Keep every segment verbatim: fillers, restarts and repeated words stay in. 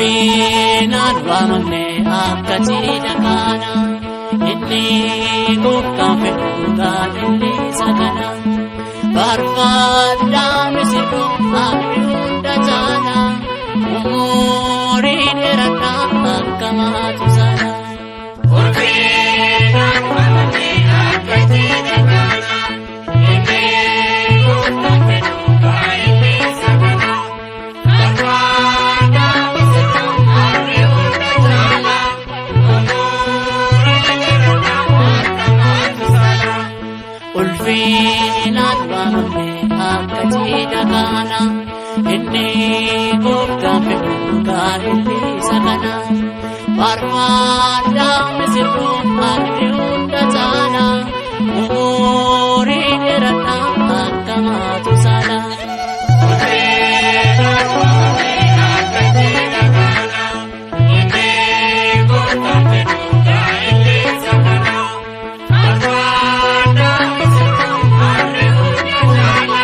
ulfinaan waamamne akka jiidhakaana inni gooftaan fedhuudhaan illisa kana barbaadaan misirroo abdii hunda jaana umurii dheeradhaa akka maatu sana ulfinaan waamamne akka jiidhakaana inni gooftaan fedhuudhaan illisa kana barbaadaan misirroo abdii hunda jaana umurii dheeradhaa akka maatu sana ulfinaan waamamne akka jiidhakaana inni gooftaan fedhuudhaan illisa kana barbaadaan misirroo abdii hunda jaana umurii dheeradhaa akka maatu sana ulfinaan waamamne akka jiidhakaana inni gooftaan fedhuudhaan illisa kana barbaadaan misirroo abdii hunda jaana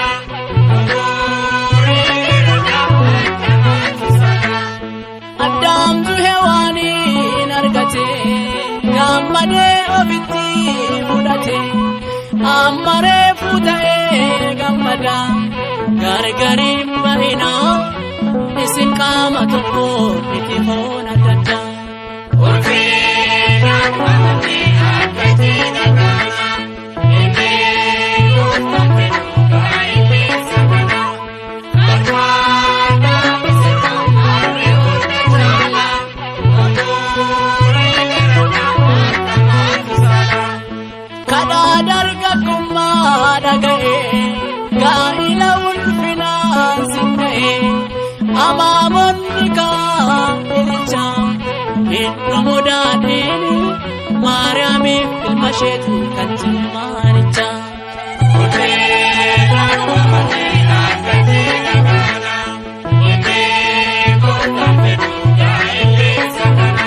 umurii dheeradhaa akka maatu sana addaamtu hewaaniin argate gammadee ofitti fudhate ammaree fuuta'ee gammada gargariin bahina isin qaama tokko itti foon adda addaa ulfinaan waamamne akka jiidhakaana inni gooftaan fedhuudhaan illisa kana barbaadaan misirroo abdii hunda jaana umurii dheeradhaa akka maatu sana kadhaa dargaggummaa dhaga'ee gaa'ila ulfinaan sinna'ee amaamonni kaa'ilicha hidhamu daadhiini maariyaamiif ilma isheetu kan jimmaanicha ulfinaan waamamne akka jiidhakaana inni gooftaan fedhuudhaan illisa kana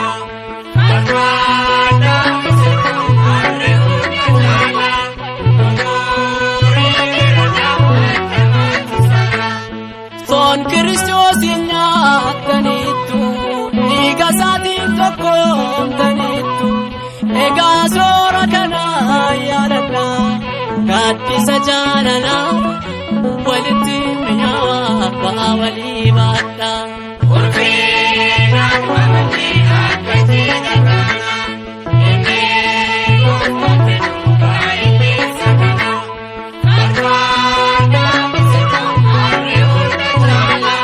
barbaadaan misirroo abdii hunda jaana umurii dheeradhaa akka maatu sana foon Kiristoosiin nyaattaniittu dhiiga isaatiin tokkoomtaniittu egaa soora kana yaadadhaa gaaddisa jaalalaa walitti mi'aawaa ba'aa walii baadhaa ulfinaan waamamne akka jiidhakaana inni gooftaan fedhuudhaan illisa kana barbaadaan misirroo abdii hunda jaana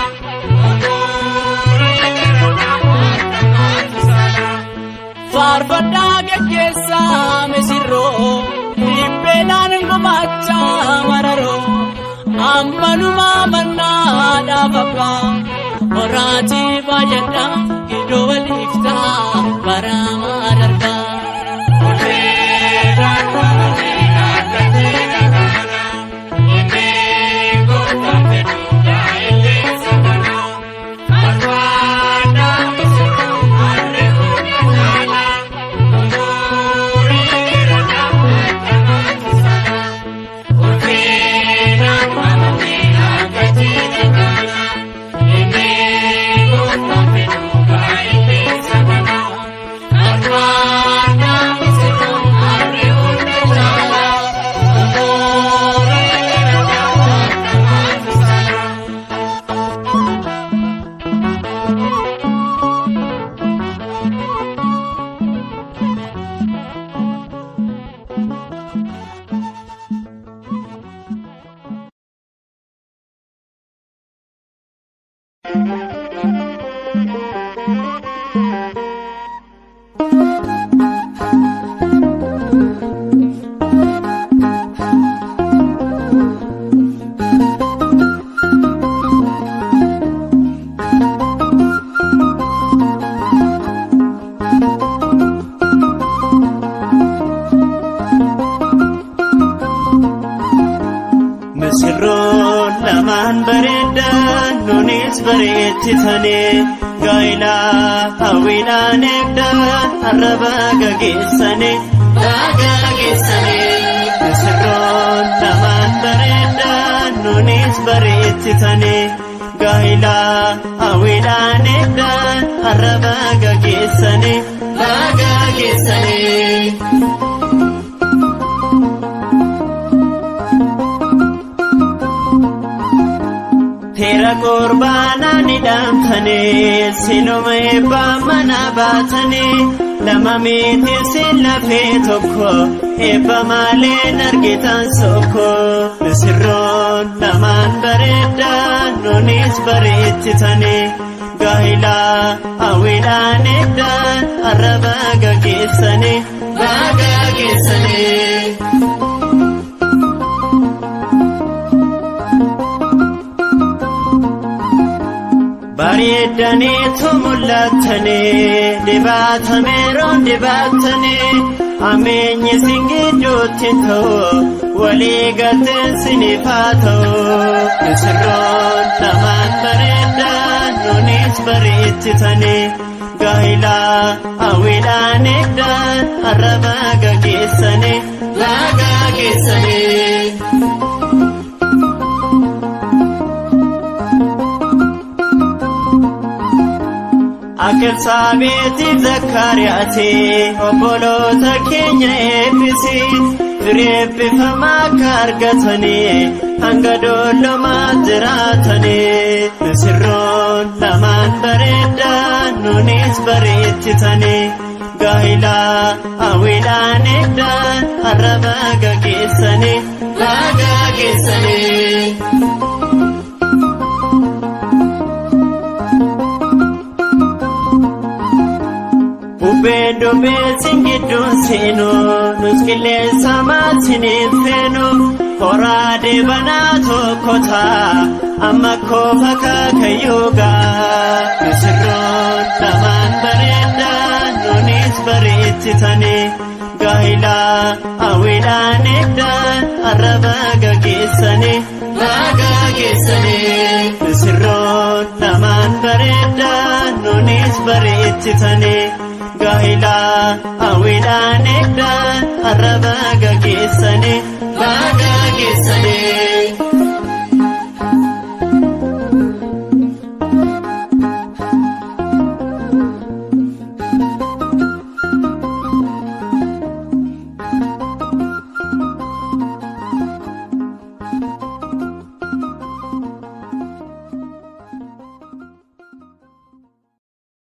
umurii dheeradhaa akka maatu sana faarfadhaa geggeessaa misirroo dhibbeedhaan gumachaa mararoo ammanumaa mannaadhaaf abbaa horaatii baay'adhaa iddoo waliif ta'a baramaa darbaa ulfinaan waamamne akka jiidhakaana inni gooftaan fedhuudhaan illisa kana barbaadaan misirroo abdii hunda jaana umurii dheeradhaa akka maatu sana ulfinaan waamamne akka jiidhakaana inni gooftaan fedhuudhaan illisa kana barbaadaan misirroo abdii hunda jaana umurii dheeradhaa akka maatu sana misirroon lamaan bareeddaan nunis bareechitane gaa'ila hawwiidhaan eegdaan arraba gageessane gageessane misirroon lamaan bareeddaan nunis bareechitane gaa'ila hawwiidhaan eegdaan arraba gaggeessanii gaggeessanii. Teera qurbaanaa ni dhaamtanii siluma eebbaa mana baatanii lama miti sin lafee tokko eebba malee argitan sokko misirroon lamaan bareedaa nunis bareechitanii gaa'ilaa hawwiidhaan eegdaan arraba gaggeessanii gaggeessanii. Bareedaniitu mul'atanii dhibaatameeroon dhibaatanii ameenyi sin gidduutti ta'u walii galteen siniif haa ta'u misirroon lamaan bareedaa nunis bareechitanii gaa'ilaa hawwiidhaan eegdaan arraba gaggeessanii gaggeessanii. Akkelsaabeetiif Zakkaariyaati obboloota keenya eebbisi firee eebbifamaa akka argatanii hanga doollomaa jiraatanii misirroon lamaan bareedaa nunis bareechitanii gaa'ilaa hawwiidhaan eegdaan arraba gaggeessanii gaggeessanii. Ubbeen dubbeen sin gidduun seenu nus qilleensa maasiniif feenu horaa deebanaa tokko ta'a amma koofa kaakayyuugaa misirroon lamaan bareedaa nunis bareechitanii gaa'ilaa hawwiidhaan eegdaan arraba gaggeessanii gaggeessanii misirroon lamaan bareedaa nunis bareechitanii gaa'ilaa hawwiidhaan eegdaan arraba gaggeessanii gaggeessanii.